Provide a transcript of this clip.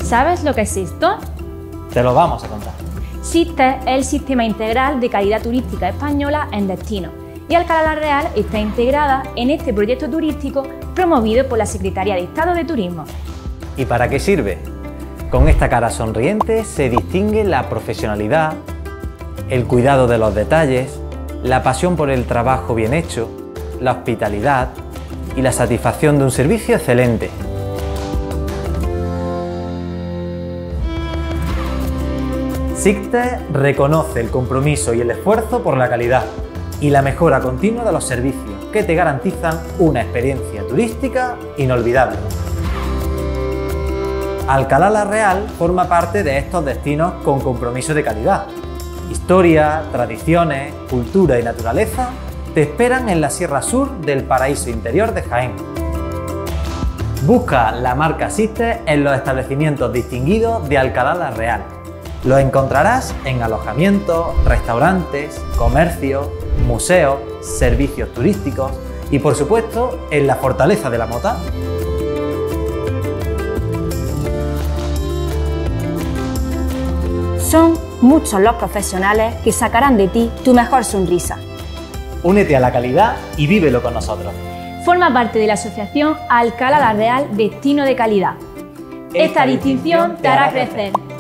¿Sabes lo que es esto? Te lo vamos a contar. SISTE es el Sistema Integral de Calidad Turística Española en Destinos y Alcalá la Real está integrada en este proyecto turístico promovido por la Secretaría de Estado de Turismo. ¿Y para qué sirve? Con esta cara sonriente se distingue la profesionalidad, el cuidado de los detalles, la pasión por el trabajo bien hecho, la hospitalidad y la satisfacción de un servicio excelente. SISTE reconoce el compromiso y el esfuerzo por la calidad y la mejora continua de los servicios que te garantizan una experiencia turística inolvidable. Alcalá la Real forma parte de estos destinos con compromiso de calidad. Historia, tradiciones, cultura y naturaleza te esperan en la Sierra Sur del Paraíso Interior de Jaén. Busca la marca SISTE en los establecimientos distinguidos de Alcalá la Real. Lo encontrarás en alojamientos, restaurantes, comercios, museos, servicios turísticos y, por supuesto, en la Fortaleza de la Mota. Son muchos los profesionales que sacarán de ti tu mejor sonrisa. Únete a la calidad y vívelo con nosotros. Forma parte de la asociación Alcalá la Real Destino de Calidad. Esta distinción te hará crecer.